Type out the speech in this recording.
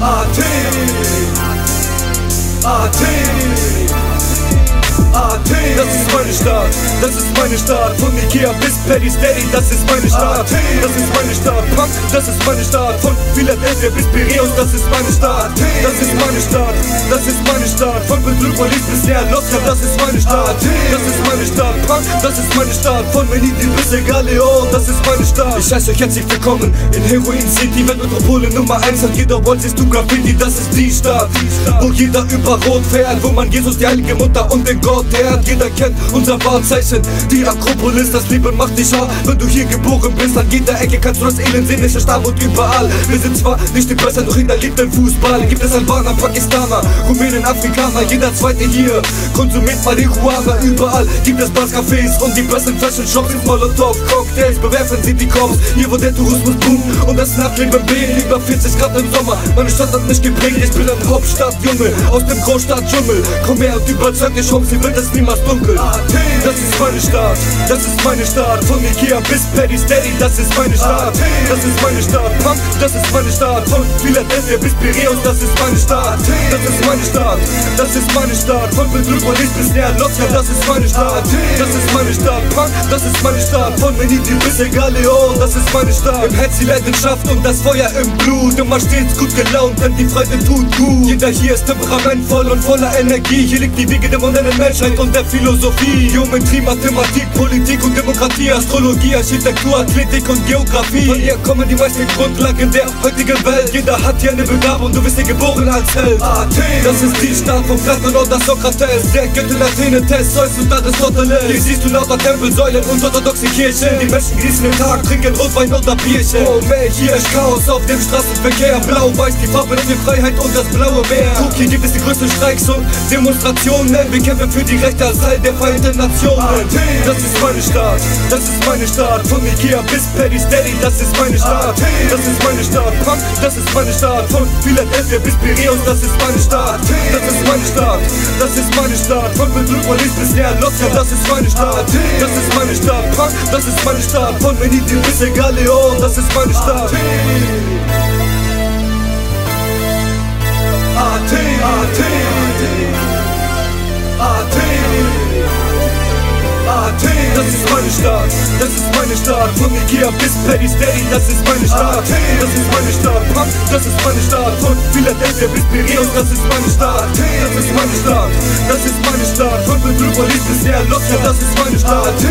Athen, das ist meine Stadt, das ist meine Stadt. Von Ikea bis Paddy's Daddy, das ist meine Stadt. Athen, das ist meine Stadt. Punk, das ist meine Stadt. Von Philadelphia bis Piräus, das ist meine Stadt. Das ist meine Stadt, das ist meine Stadt. Von Metropolis bis Losca, das ist meine Stadt. Das ist meine Stadt. Punk, das ist meine Stadt. Von Venedig bis Galeon, das ist meine Stadt. Ich heiße euch herzlich willkommen in Heroin City, Weltmetropole Nummer 1. An jeder Wall siehst du Graffiti, das ist die Stadt, wo jeder über Rot fährt, wo man Jesus, die heilige Mutter und den Gott ehrt. Jeder kennt unser Wahrzeichen, die Akropolis. Das Leben macht dich hart, wenn du hier geboren bist. An jeder Ecke kannst du das Elend sehen, nicht Stamm und überall. Wir sind zwar nicht die Besten, doch jeder liebt den Fußball. Gibt es Albaner, Pakistaner, Rumänen, Afrikaner, jeder zweite hier konsumiert Marihuana. Überall gibt es Basscafés und die besten Fashion Shops. Molotov, Cocktails, bewerfen sie die Cops. Hier wo der Tourismus boomt und das Nachtleben bebt. Über 40 Grad im Sommer, meine Stadt hat mich geprägt. Ich bin ein Hauptstadtjunge aus dem Großstadtdschungel. Komm her und überzeug dich, Chance, hier wird es niemals dunkel. Das ist meine Stadt, das ist meine Stadt. Von Ikea bis Paddy's Daddy, das ist meine Stadt. Das ist meine Stadt, Punk, das ist meine Stadt. Von Philadelphia bis Piräus, das ist meine Stadt. Das ist meine Stadt, das ist meine Stadt. Von Metropolis bis Losca, das ist meine Stadt. Das ist meine Stadt, Punk, das ist meine Stadt. Von Venedig bis Galeon, das ist meine Stadt. Im Herz die Leidenschaft und das Feuer im Blut. Immer stets gut gelaunt, denn die Freude tut gut. Jeder hier ist temperamentvoll und voller Energie. Hier liegt die Wiege der modernen Menschheit und der Philosophie. Geometrie, Mathematik, Politik und Demokratie, Astrologie, Architektur, Athletik und Geografie. Von hier kommen die meisten Grundlagen der heutigen Welt. Jeder hat hier eine Begabung, du bist hier geboren als Held. Athen, das ist die Stadt von Platon oder Sokrates, der Göttin Athene, Tess, Zeus und Aristoteles. Hier siehst du lauter Tempelsäulen und orthodoxe Kirchen. Die Menschen genießen den Tag, trinken Rotwein oder Bierchen. Oh man, hier ist Chaos auf dem Straßenverkehr. Blau-Weiß, die Farbe für Freiheit und das blaue Meer. Guck, hier gibt es die größten Streiks und Demonstrationen. Wir kämpfen für die Rechte als Teil der Vereinten Nationen. Das ist meine Stadt, das ist meine Stadt. Von Ikea bis Paddy's Daddy, das ist meine Stadt. Das ist meine Stadt, Punk, das ist meine Stadt. Von Philadelphia bis Piräus, das ist meine Stadt. Das ist meine Stadt, das ist meine Stadt. Von Metropolis bis Losca, das ist meine Stadt. Das ist meine Stadt, Punk, das ist meine Stadt. Von Venedig bis Galeon, das ist meine Stadt. Athen, das ist meine Stadt, das ist meine Stadt. Von Ikea bis Paddy's Daddy, das ist meine Stadt. Das ist meine Stadt, Punk, das ist meine Stadt. Von Philadelphia bis Piräus, das ist meine Stadt. Das ist meine Stadt, das ist meine Stadt. Von Metropolis bis Losca, das ist meine Stadt.